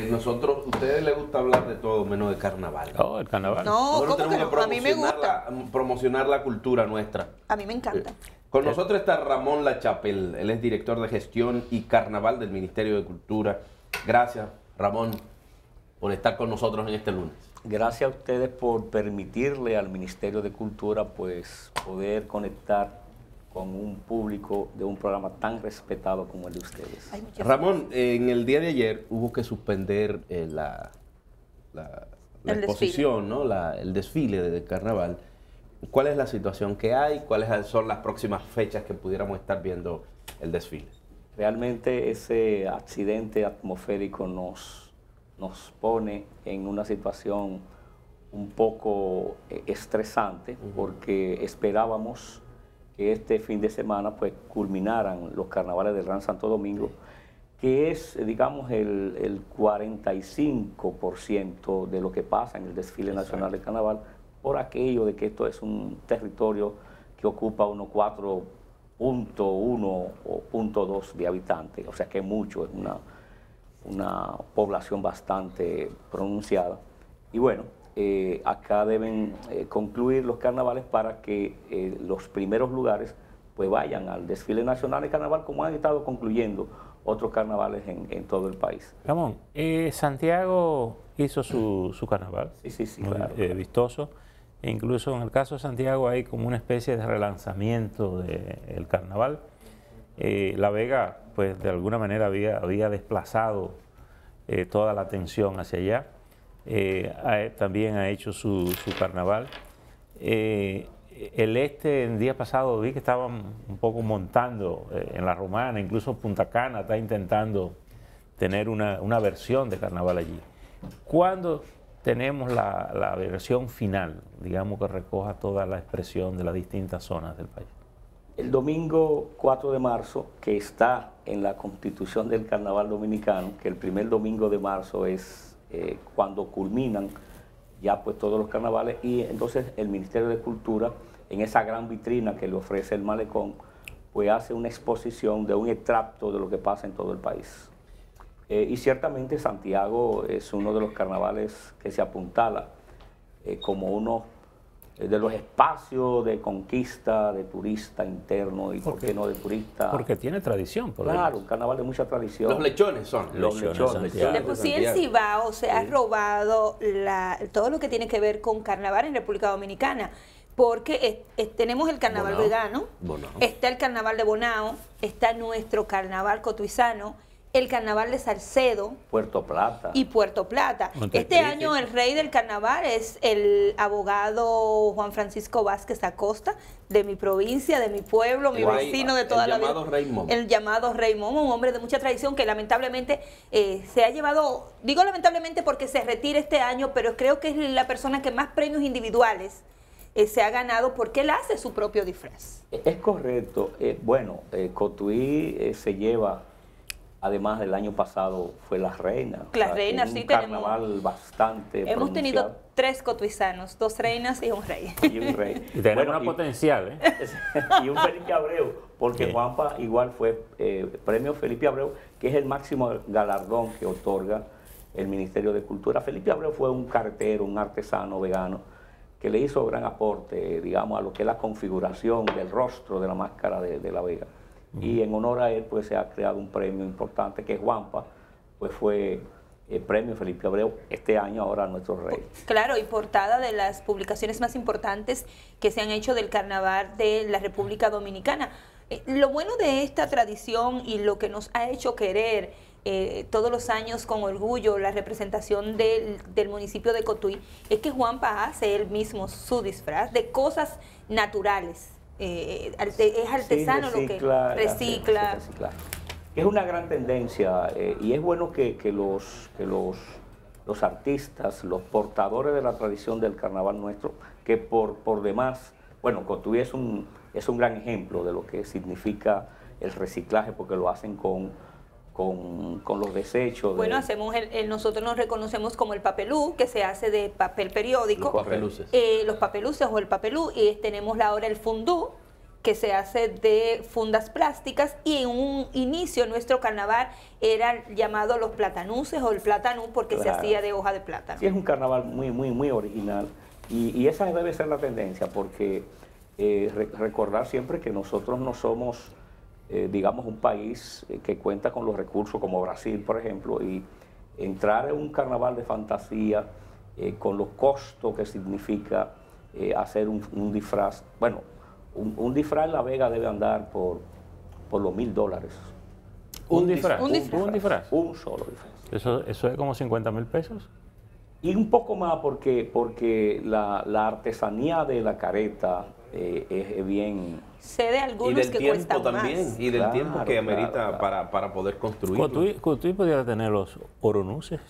nosotros, a ustedes les gusta hablar de todo menos de carnaval. Oh, el carnaval. No, Nosotros ¿cómo que tenemos no? que A mí me gusta. promocionar la cultura nuestra. A mí me encanta. Con nosotros está Ramón Lachapel, él es director de gestión y carnaval del Ministerio de Cultura. Gracias, Ramón, por estar con nosotros en este lunes. Gracias a ustedes por permitirle al Ministerio de Cultura pues poder conectar con un público de un programa tan respetado como el de ustedes. Ay, muchas Ramón, en el día de ayer hubo que suspender la El exposición, ¿no? El desfile de carnaval. ¿Cuál es la situación que hay? ¿Cuáles son las próximas fechas que pudiéramos estar viendo el desfile? Realmente ese accidente atmosférico nos pone en una situación un poco estresante porque esperábamos que este fin de semana pues culminaran los carnavales del Gran Santo Domingo, que es, digamos, el 45% de lo que pasa en el desfile nacional de carnaval, por aquello de que esto es un territorio que ocupa unos 4.1 o 0.2 de habitantes, o sea que es mucho, es una población bastante pronunciada. Y bueno, acá deben concluir los carnavales para que los primeros lugares pues vayan al desfile nacional de carnaval, como han estado concluyendo otros carnavales en todo el país. Ramón, Santiago hizo su carnaval, Sí, muy claro. vistoso. E incluso en el caso de Santiago hay como una especie de relanzamiento del carnaval. La Vega, pues de alguna manera había desplazado toda la atención hacia allá. También ha hecho su carnaval. El el día pasado vi que estaban un poco montando en la Romana, incluso Punta Cana está intentando tener una versión de carnaval allí. ¿Cuándo tenemos la versión final, digamos, que recoja toda la expresión de las distintas zonas del país? El domingo 4 de marzo, que está en la Constitución del Carnaval Dominicano, que el primer domingo de marzo es cuando culminan ya pues todos los carnavales, y entonces el Ministerio de Cultura, en esa gran vitrina que le ofrece el malecón, pues hace una exposición de un extracto de lo que pasa en todo el país. Y ciertamente Santiago es uno de los carnavales que se apuntala como uno de los espacios de conquista de turista interno y, ¿por qué no, de turista? Porque tiene tradición. Claro, un carnaval de mucha tradición. Los lechones son. Los lechones. Santiago. De por sí el Cibao se ha robado todo lo que tiene que ver con carnaval en República Dominicana, porque tenemos el carnaval vegano, está el carnaval de Bonao, está nuestro carnaval cotuizano, el carnaval de Salcedo, Puerto Plata y Puerto Plata. Montecristi. Este año el rey del carnaval es el abogado Juan Francisco Vázquez Acosta, de mi provincia, de mi pueblo, mi vecino de toda la vida. El llamado Rey Momo, un hombre de mucha tradición que lamentablemente se ha llevado, digo lamentablemente porque se retira este año, pero creo que es la persona que más premios individuales se ha ganado porque él hace su propio disfraz. Es correcto. Bueno, Cotuí se lleva, además del año pasado, fue la reina. La reina, sí, un carnaval tenemos. bastante Hemos tenido pronunciado. 3 cotuizanos, 2 reinas y un rey. Y un rey. Y tenemos Bueno, una potencial, ¿eh? Y un Felipe Abreu, porque Sí. Juanpa igual fue premio Felipe Abreu, que es el máximo galardón que otorga el Ministerio de Cultura. Felipe Abreu fue un cartero, un artesano vegano, que le hizo gran aporte, digamos, a lo que es la configuración del rostro de la máscara de la Vega. Y en honor a él, pues se ha creado un premio importante, que Juanpa, pues fue el premio Felipe Abreu este año, ahora nuestro rey. Claro, y portada de las publicaciones más importantes que se han hecho del carnaval de la República Dominicana. Lo bueno de esta tradición y lo que nos ha hecho querer todos los años con orgullo la representación del municipio de Cotuí es que Juanpa hace él mismo su disfraz de cosas naturales. Es artesano Sí, lo que recicla. Es una gran tendencia y es bueno que los artistas, los portadores de la tradición del carnaval nuestro, que por demás, bueno, Cotuí es un gran ejemplo de lo que significa el reciclaje, porque lo hacen con los desechos. Bueno, hacemos nosotros nos reconocemos como el papelú, que se hace de papel periódico. Los papeluces. Los papeluces o el papelú, y tenemos ahora el fundú, que se hace de fundas plásticas, y en un inicio nuestro carnaval era llamado los platanuces o el platanú porque se hacía de hoja de plátano. Sí, es un carnaval muy original y esa debe ser la tendencia, porque recordar siempre que nosotros no somos, digamos, un país que cuenta con los recursos como Brasil, por ejemplo, y entrar en un carnaval de fantasía con los costos que significa hacer un disfraz. Bueno, un disfraz en La Vega debe andar por los $1000. ¿Un disfraz? Un disfraz. ¿Un disfraz? Un solo disfraz. ¿Eso es como 50.000 pesos? Y un poco más porque la artesanía de la careta es bien... Sé de Y algunos del que tiempo cuestan también, más. y del Claro, tiempo que amerita claro. para poder construir. Cotuí podría tener los oronuces.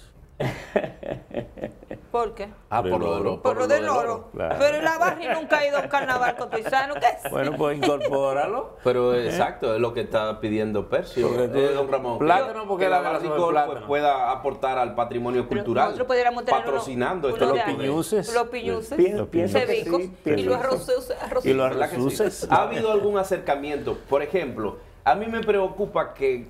¿Por qué? Ah, Por por el lo, oro. Por lo del oro. Claro. Pero la Barri nunca ha ido a un carnaval cotuizano, ¿qué es? Bueno, pues incorpóralo. Pero exacto, es lo que está pidiendo Percio, Porque tú- don Ramón. plátano, porque que la la relación del Barricol, plátano. pues, pueda aportar al patrimonio Pero cultural, nosotros pudiéramos tener patrocinando uno este de los tipo de- piñuces. Los piñuces, Pienso que cebicos sí, y los pienso. arroces. Y los ¿Verdad que sí? arrozuces. ¿Ha habido algún acercamiento? Por ejemplo, a mí me preocupa que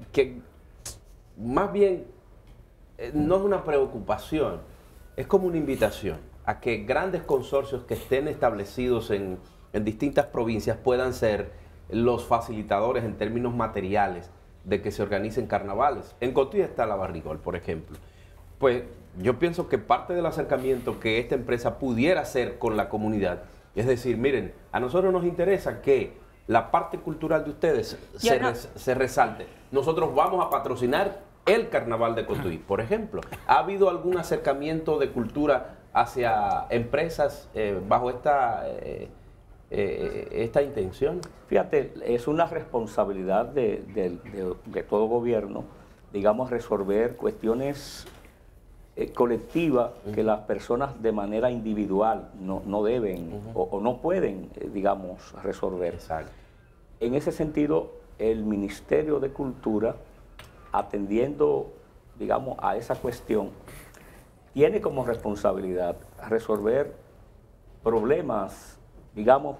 más bien no es una preocupación, es como una invitación a que grandes consorcios que estén establecidos en distintas provincias puedan ser los facilitadores en términos materiales de que se organicen carnavales. En Cotuí está la Barricol, por ejemplo. Pues yo pienso que parte del acercamiento que esta empresa pudiera hacer con la comunidad es decir, miren, a nosotros nos interesa que la parte cultural de ustedes se resalte. Nosotros vamos a patrocinar el Carnaval de Cotuí, por ejemplo. ¿Ha habido algún acercamiento de cultura hacia empresas bajo esta intención? Fíjate, es una responsabilidad de todo gobierno, digamos, resolver cuestiones colectivas que las personas de manera individual no deben o no pueden, digamos, resolver. Exacto. En ese sentido, el Ministerio de Cultura, atendiendo, digamos, a esa cuestión, tiene como responsabilidad resolver problemas, digamos,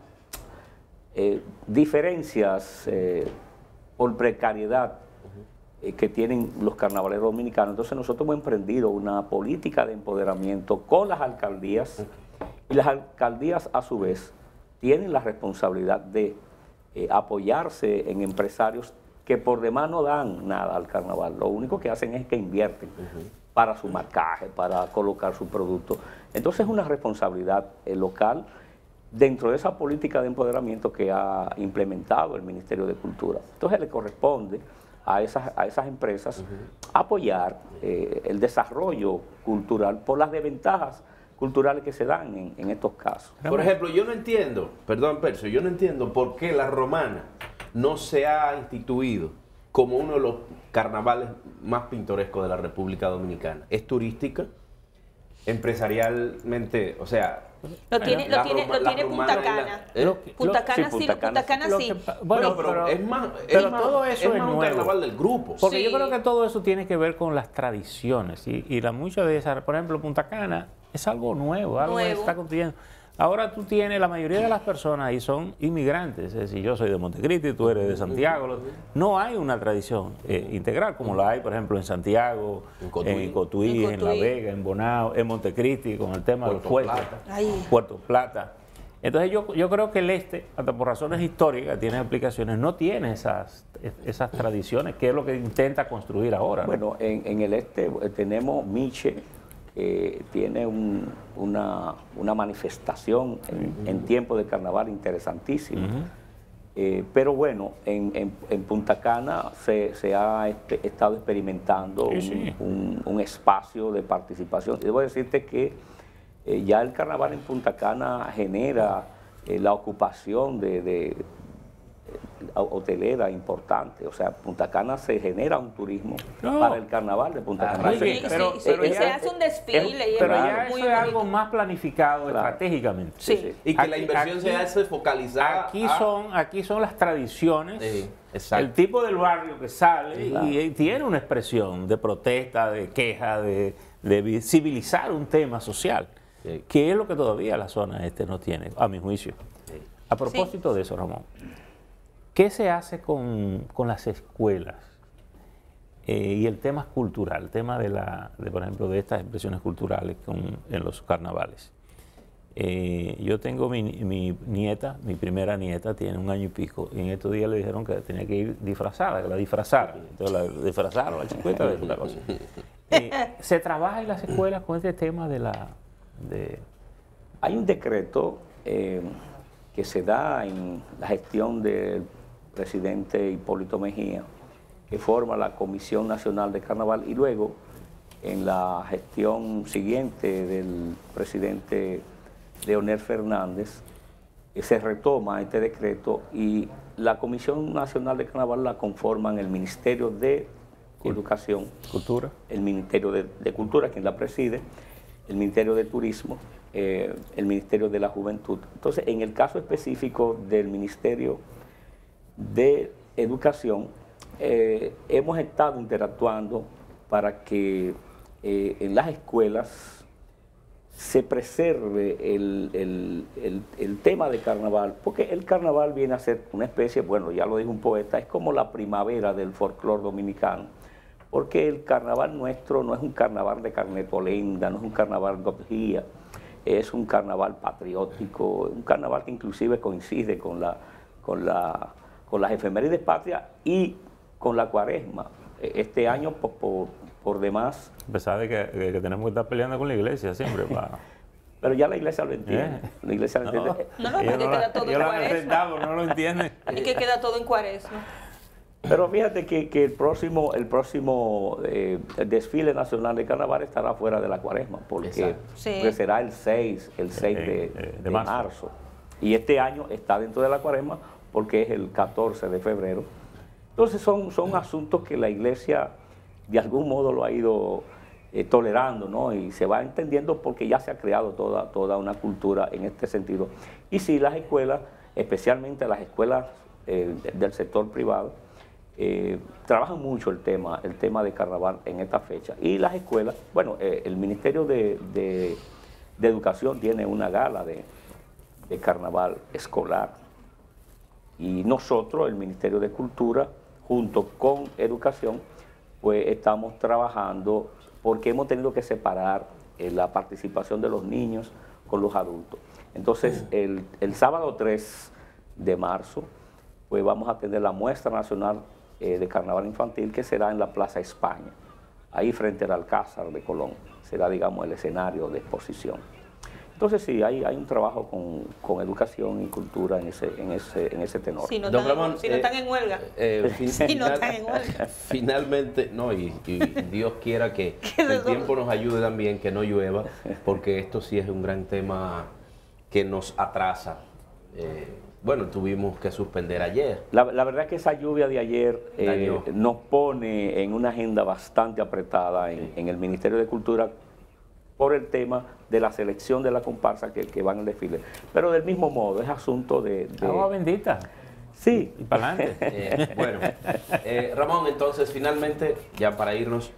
diferencias por precariedad que tienen los carnavaleros dominicanos. Entonces nosotros hemos emprendido una política de empoderamiento con las alcaldías y las alcaldías a su vez tienen la responsabilidad de apoyarse en empresarios que por demás no dan nada al carnaval. Lo único que hacen es que invierten para su marcaje, para colocar su producto. Entonces es una responsabilidad local dentro de esa política de empoderamiento que ha implementado el Ministerio de Cultura. Entonces le corresponde a esas empresas apoyar el desarrollo cultural por las desventajas culturales que se dan en estos casos. Por ejemplo, yo no entiendo, perdón Percio, yo no entiendo por qué la Romana no se ha instituido como uno de los carnavales más pintorescos de la República Dominicana. Es turística, empresarialmente, o sea... Lo tiene Punta Cana. Punta Cana sí, Punta Cana sí. Bueno, pero es más, pero todo eso es más un nuevo. carnaval del grupo. Porque Sí. yo creo que todo eso tiene que ver con las tradiciones y muchas de esas, por ejemplo, Punta Cana es algo nuevo, algo que está construyendo. Ahora tú tienes, la mayoría de las personas ahí son inmigrantes, es decir, yo soy de Montecristi, tú eres de Santiago, no hay una tradición integral como la hay, por ejemplo, en Santiago, en Cotuí, en La Vega, en Bonao, en Montecristi, con el tema de los fuertes, Puerto Plata. Entonces yo creo que el este, hasta por razones históricas, tiene explicaciones, no tiene esas tradiciones, que es lo que intenta construir ahora, ¿no? Bueno, en el este tenemos Miche, tiene una manifestación en tiempo de carnaval interesantísima. Pero bueno, en Punta Cana se ha estado experimentando un espacio de participación. Y debo decirte que ya el carnaval en Punta Cana genera la ocupación de hotelera importante, o sea, Punta Cana se genera un turismo para el carnaval de Punta Cana. Oye, y se hace un desfile. Pero es ya muy eso es bonito. algo más planificado estratégicamente. Sí. Y que la inversión se hace focalizada. Aquí son las tradiciones, exacto. el tipo del barrio que sale y tiene una expresión de protesta, de queja, de visibilizar un tema social, que es lo que todavía la zona este no tiene, a mi juicio. A propósito de eso, Ramón, ¿qué se hace con las escuelas y el tema cultural, el tema por ejemplo, de estas expresiones culturales en los carnavales? Yo tengo mi nieta, mi primera nieta, tiene 1 año y pico, y en estos días le dijeron que tenía que ir disfrazada, que la disfrazaran. Entonces la disfrazaron, la chiquita, de una cosa. ¿Se trabaja en las escuelas con este tema Hay un decreto que se da en la gestión del presidente Hipólito Mejía, que forma la Comisión Nacional de Carnaval, y luego en la gestión siguiente del presidente Leonel Fernández se retoma este decreto, y la Comisión Nacional de Carnaval la conforman el Ministerio de Educación, cultura, el Ministerio de Cultura, quien la preside, el Ministerio de Turismo, el Ministerio de la Juventud. Entonces, en el caso específico del Ministerio de Educación, hemos estado interactuando para que en las escuelas se preserve el tema de carnaval, porque el carnaval viene a ser una especie, bueno, ya lo dijo un poeta, es como la primavera del folclore dominicano, porque el carnaval nuestro no es un carnaval de carnetolenda, no es un carnaval de orgía, es un carnaval patriótico, un carnaval que inclusive coincide con las efemérides patrias y con la cuaresma. Este año, por demás... A pesar de que tenemos que estar peleando con la iglesia siempre Pero ya la iglesia lo entiende. La iglesia lo entiende. No, que queda todo en cuaresma. No lo entienden. Y que queda todo en cuaresma. Pero fíjate que el próximo desfile nacional de carnaval estará fuera de la cuaresma, porque será el 6 de marzo. Y este año está dentro de la cuaresma porque es el 14 de febrero. Entonces son asuntos que la iglesia de algún modo lo ha ido tolerando, ¿no? Y se va entendiendo porque ya se ha creado toda una cultura en este sentido. Y sí, las escuelas, especialmente las escuelas del sector privado, trabajan mucho el tema de carnaval en esta fecha. Y las escuelas, bueno, el Ministerio de Educación tiene una gala de carnaval escolar. Y nosotros, el Ministerio de Cultura, junto con Educación, pues estamos trabajando porque hemos tenido que separar la participación de los niños con los adultos. Entonces, el sábado 3 de marzo, pues vamos a tener la muestra nacional de carnaval infantil, que será en la Plaza España, ahí frente al Alcázar de Colón. Será, digamos, el escenario de exposición. Entonces sí, hay un trabajo con educación y cultura en ese tenor. Si no están en huelga. Finalmente, no, y Dios quiera que el tiempo nos ayude también, que no llueva, porque esto sí es un gran tema que nos atrasa. Bueno, tuvimos que suspender ayer. La verdad es que esa lluvia de ayer nos pone en una agenda bastante apretada en el Ministerio de Cultura, por el tema de la selección de la comparsa que van al desfile. Pero del mismo modo, es asunto de... Agua bendita. Sí. Y para adelante. Bueno, Ramón, entonces, finalmente, ya para irnos,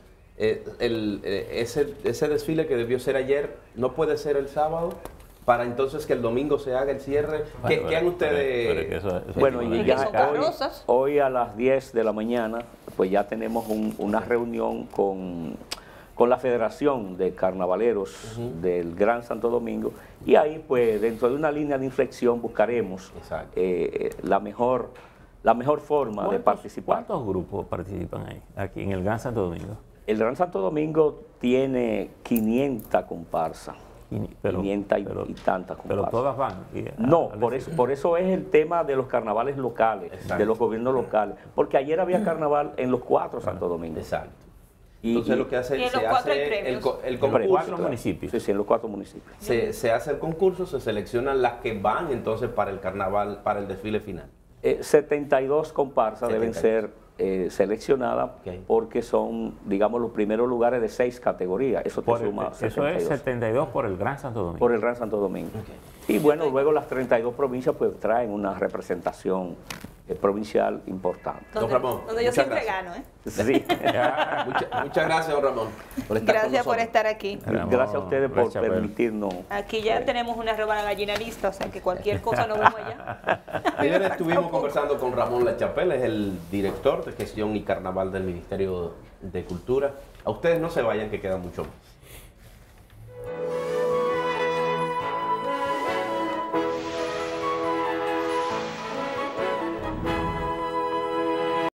ese desfile que debió ser ayer, ¿no puede ser el sábado? Para entonces que el domingo se haga el cierre. ¿Qué han ustedes? Bueno, y ya hoy a las 10 de la mañana, pues ya tenemos una reunión con la Federación de Carnavaleros del Gran Santo Domingo, y ahí pues dentro de una línea de inflexión buscaremos la mejor forma de participar. ¿Cuántos grupos participan ahí, aquí en el Gran Santo Domingo? El Gran Santo Domingo tiene 500 comparsas. 500 y tantas comparsas. Pero todas van. No, por eso es el tema de los carnavales locales, de los gobiernos locales, porque ayer había carnaval en los 4 Santo Domingo. Exacto. Entonces lo que hace, se hace el concurso. 4 municipios. Sí, en los 4 municipios. Se hace el concurso, se seleccionan las que van entonces para el carnaval, para el desfile final. 72 comparsas deben ser seleccionadas porque son, digamos, los primeros lugares de 6 categorías. Eso te suma 72. Eso es 72 por el Gran Santo Domingo. Por el Gran Santo Domingo. Y bueno, luego las 32 provincias pues traen una representación provincial importante. Don Ramón, donde yo muchas siempre gracias. gano, ¿eh? Sí. Muchas gracias, don Ramón, por estar con Gracias por nosotros. estar aquí. Ramón, Gracias a ustedes por Chapel. permitirnos. Aquí ya tenemos una roba a la gallina lista, o sea que cualquier cosa nos vemos allá. Ayer estuvimos conversando con Ramón Lachapelle, es el director de gestión y carnaval del Ministerio de Cultura. A ustedes no se vayan, que queda mucho más.